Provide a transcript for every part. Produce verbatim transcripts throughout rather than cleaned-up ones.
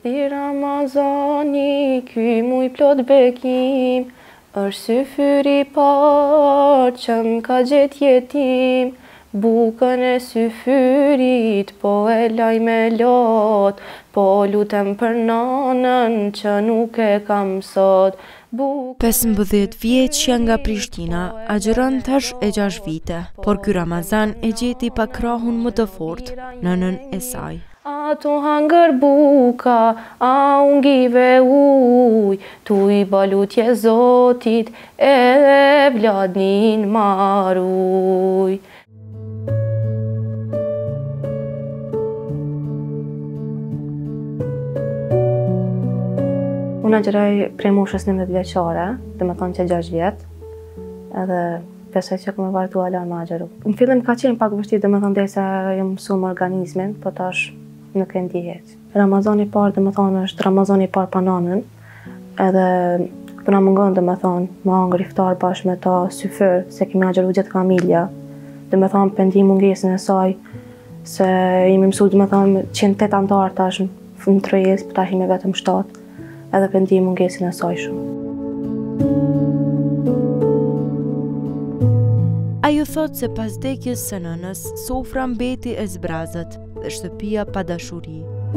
Erdhi Ramazani, ky muj plot bekim, është syfyri parë që m'ka gjet jetim. Bukën e syfyrit, po e laj me lot, po lutem për nanën që nuk e kam sot. pesëmbëdhjetë vjeçja nga Prishtina agjeron tash e gjashtë vite, por ky Ramazan e gjeti pa krahun më të fortë, nënën e saj. Ato hangër buka, a ungive uj, tu i balutje Zotit, e vladnin maruj. Unë agjeroj prej moshës njëmbëdhjetë vjeçare, dhe me thonë që gjashtë vjetë, edhe besoj që ku me vazhdu ala me agjeru. Në fillim ka qenë pak vështirë, dhe me thonë dhe se jam mësuar organizmin, po tash nuk e ndihet. Ramazani i parë, dhe me thonë, është Ramazani i parë pa nanën, edhe po na mungon, dhe me thonë, me hangër iftar bashkë me ta syfër, se kemi agjeru gjithë familja, dhe me thonë pendim mungesën e saj, se jemi mësu, dhe me thonë, qenë tetë antarë tash në trejes, po tash jemi vetëm shtatë, edhe pendim mungesën e saj shumë. Ajo thot se pas vdekjes së nënës, sofra mbeti e zbrazët dhe shtëpia pa dashuri.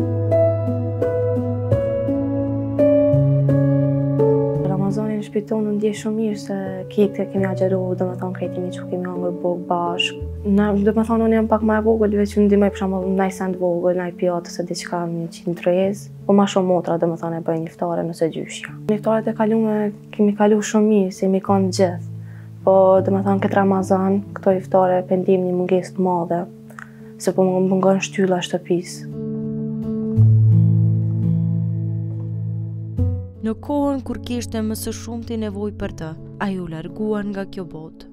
Ramazanin në shtëpinë tonë ndjej shumë mirë se kekët e kemi agjeru, dhe me thonë krejtimi që kemi hangër bukë bashkë. Dhe me thonë unë jam pak ma e vogël, veç unë ndihmoj për shembull naj send vogël, naj pjatë ose diçka një qind trejez, po ma shumë motra dhe me thonë e bëjnë iftare nëse gjyshja. Në iftaret e kalume kemi kalu shumë mirë, se jemi kanë gjithë. Po dhe me thonë këtë Ramazan, këto iftare pendim një mungesë të madhe, se po më mungon shtylla shtëpisë. Në kohën kur kishte më së shumti nevojë për të, ai u larguan nga kjo botë.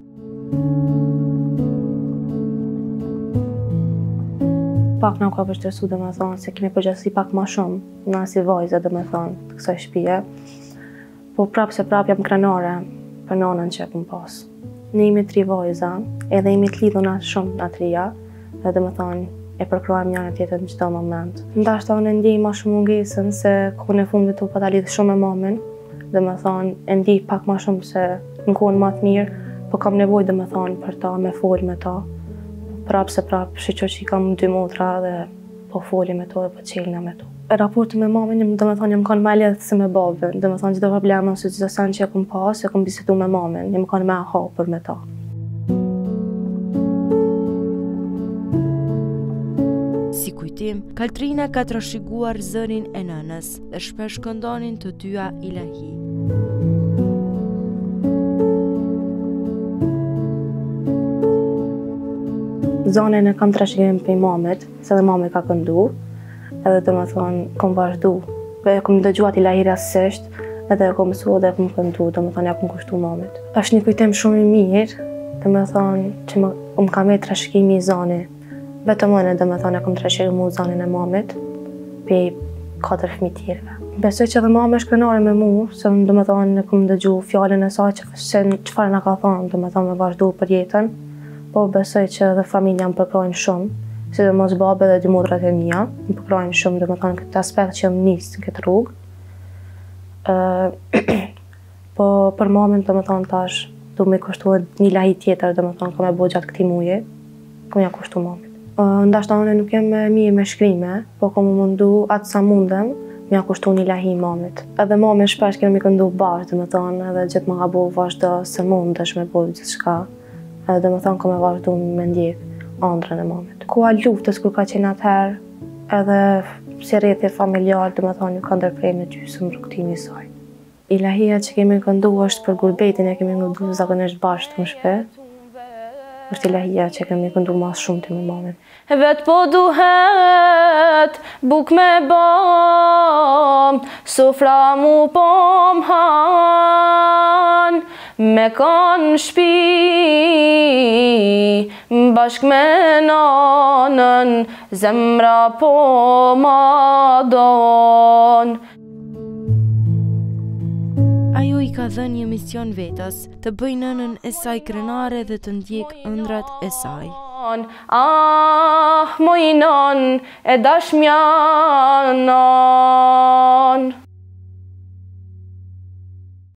Pak na ka vështirësu dhe me thonë se kemi përgjithësi pak ma shumë, na si vajza dhe me thonë të kësaj shtëpie, po prapë se prapë jam krenare për nanën që e kom pas. Ne jemi tri vajza, edhe jemi të lidhuna shumë na trija, edhe me thonë e përkrojmë njëra tjetrën në çdo moment. Ndashta unë e ndjej ma shumë mungesën se kohën e fundit u pata lidhë shumë me mamin, dhe me thonë e ndjej pak ma shumë se në kohën ma të mirë, po kam nevojë dhe me thonë për ta, me folë me ta. Prapë se prapë shiqo që i kam dy motra dhe po foli me to dhe po qelina me to. Raporti me mamin, dhe me thonë, jam kanë me lidhë se me babën, dhe me thonë gjithë probleme ose gjithë sen që e kom pas, e kom bisedu me mamin, jam kanë me hapur me ta. Si kujtim, Kaltrina ka trashëguar zërin e nënës dhe shpesh këndonin të dyja ilahi. Zonën e kam trashëgim për mamit, se dhe mami ka këndu, edhe dhe me thonë, kom vazhdu. E kom dëgjuat ilahi rastësisht, edhe e kom mësu dhe e kom këndu, dhe me thonë, ja kom kushtu mamit. Është një kujtim shumë i mirë, dhe me thonë, që më, më kam e trashëgimi i zoni. Vetëm mëne, dhe me thonë, e kom trashëgimu zonin e mamit, për katër fëmijë tjerëve. Besoj që dhe mami është krenare me mu, se dhe me thonë, e kom dëgju fjallin e saj, që çfarë na ka thonë, dhe me thonë, me vazhdu për jetën. Po besoj që dhe familja më përkrojnë shumë, si dhe mos babe dhe dy motrat e mia, më përkrojnë shumë dhe më thonë këtë aspekt që më nisë në këtë rrugë. Uh, po për mamin dhe më thonë tash, du me kushtu një lahi tjetër dhe më thonë ka me bo gjatë këti muje, kom ja kushtu mamit. Uh, ndashta unë nuk jem mirë me shkrime, po kom më mundu atë sa mundem, me ja kushtu një lahi mamit. Edhe mamin shpesh kemi këndu bashkë dhe më thonë, edhe gjithë më ka bo vazhdo se mundesh me bo gjithë shka. Edhe dhe më thonë ka me vazhdu me ndjek andrën e mamit. Koha luftës kur ka qenë atëherë, edhe si rrethje familjar, dhe më thonë, ju ka ndërprej në gjysëm rrugtimi i saj. Ilahia që kemi këndu është për gurbetin, e kemi këndu zakonisht bashkë në shtëpi. Është ilahia që kemi këndu mas shumë të me mamin. Vetë po duhet buk me bam, sofra mu po m'han, me kanë shpi bashk me nanën, zemra po ma don. Ajo i ka dhënë një mision vetës, të bëjë nënën e saj krenare dhe të ndjek ëndrat e saj. Ah, moj non, e dashmjana,